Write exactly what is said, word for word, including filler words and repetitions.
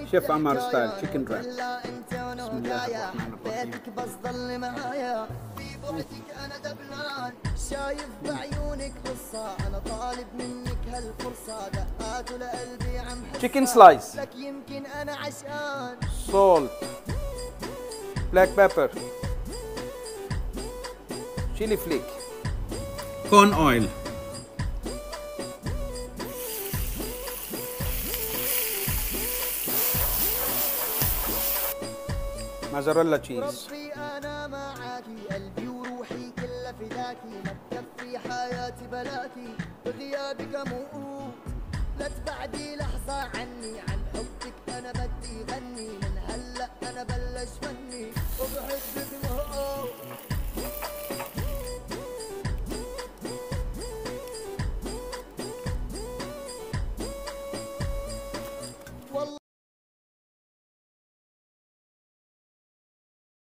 شيف عمار ستايل تشيكن راب. بسم الله الرحمن الرحيم. بس ضل معايا في بعدك انا دبلان، شايف بعيونك قصة، انا طالب منك هالفرصة، دقات لقلبي عم حسها تشيكن سلايس، لك يمكن انا عشقان. سولت، بلاك بيبر، chili flake, corn oil, mozzarella cheese. ربي انا معاكي، قلبي وروحي كلها فداكي، ما تكفي حياتي بلاكي، بغيابك اموت لا تبعدي لحظة عني.